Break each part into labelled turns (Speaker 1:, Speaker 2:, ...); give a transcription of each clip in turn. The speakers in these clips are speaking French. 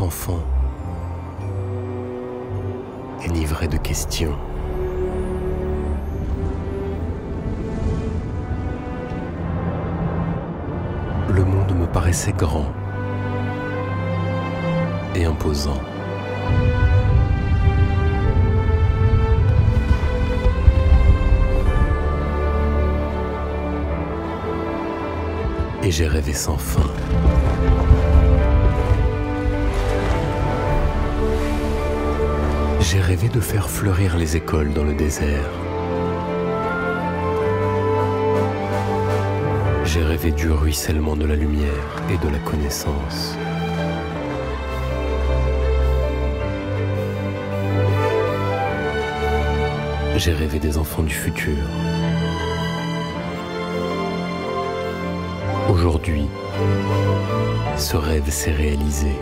Speaker 1: grand enfant, enivré de questions. Le monde me paraissait grand et imposant. Et j'ai rêvé sans fin. J'ai rêvé de faire fleurir les écoles dans le désert. J'ai rêvé du ruissellement de la lumière et de la connaissance. J'ai rêvé des enfants du futur. Aujourd'hui, ce rêve s'est réalisé.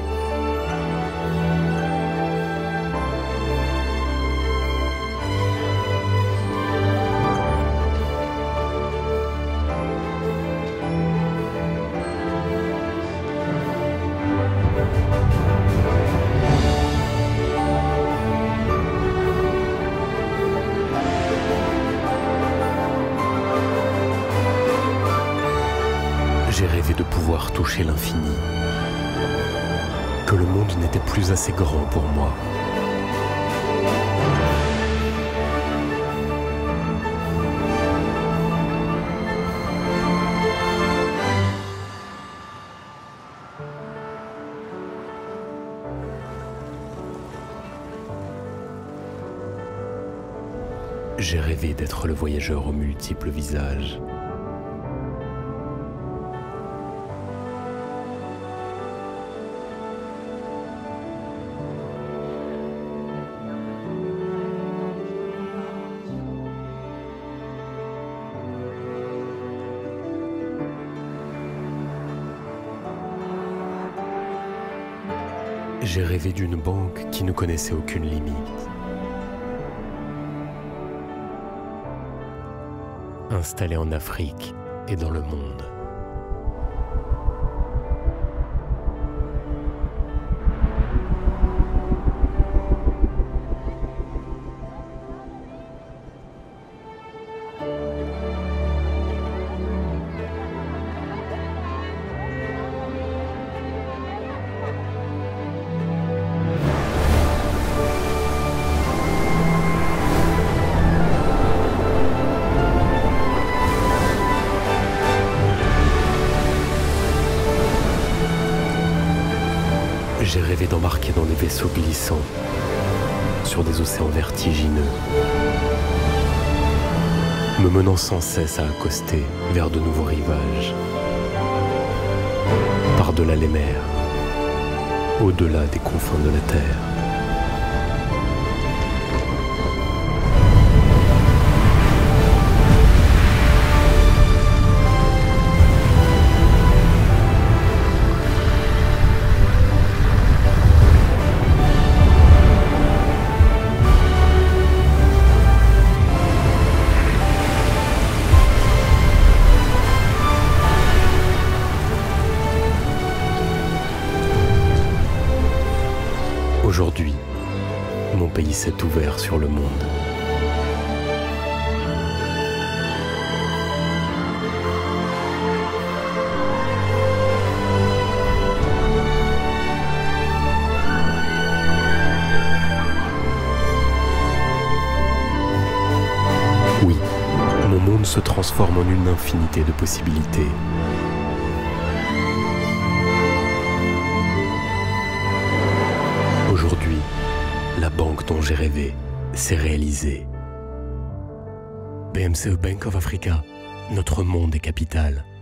Speaker 1: J'ai rêvé de pouvoir toucher l'infini, que le monde n'était plus assez grand pour moi. J'ai rêvé d'être le voyageur aux multiples visages. J'ai rêvé d'une banque qui ne connaissait aucune limite. Installée en Afrique et dans le monde. J'ai rêvé d'embarquer dans des vaisseaux glissants, sur des océans vertigineux, me menant sans cesse à accoster vers de nouveaux rivages, par-delà les mers, au-delà des confins de la terre. Aujourd'hui, mon pays s'est ouvert sur le monde. Oui, mon monde se transforme en une infinité de possibilités. Aujourd'hui, la banque dont j'ai rêvé s'est réalisée. BMCE Bank of Africa, notre monde est capital.